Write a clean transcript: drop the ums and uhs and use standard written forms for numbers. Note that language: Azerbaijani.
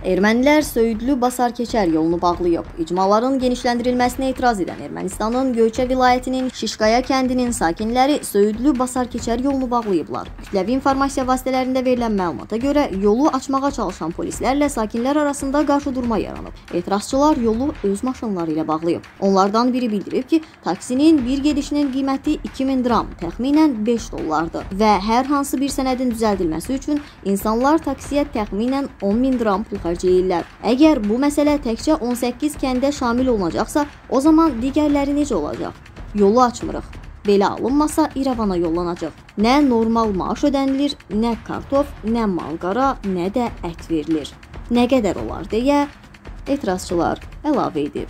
Ermənilər Söyüdlü-Basar keçər yolunu bağlayıb. İcmaların genişləndirilməsinə etiraz edən Ermənistanın Göyçə vilayətinin Şişqaya kəndinin sakinləri Söyüdlü-Basar keçər yolunu bağlayıblar. Kütləvi informasiya vasitələrində verilən məlumata görə yolu açmağa çalışan polislərlə sakinlər arasında qarşıdurma yaranıb. Etirazçılar yolu öz maşınları ilə bağlayıb. Onlardan biri bildirib ki, taksinin bir gedişinin qiyməti 2000 dram, təxminən 5 dollardır və hər hansı bir sənədin düzəldilməsi üçün insanlar taksiyə təxminən 10.000 dram pul xərcləyirlər. Əgər bu məsələ təkcə 18 kəndə şamil olunacaqsa, o zaman digərləri necə olacaq? Yolu açmırıq. Belə alınmasa İrəvana yollanacaq. Nə normal maaş ödənilir, nə kartof, nə malqara, nə də ət verilir. Nə qədər olar deyə etirazçılar əlavə edib.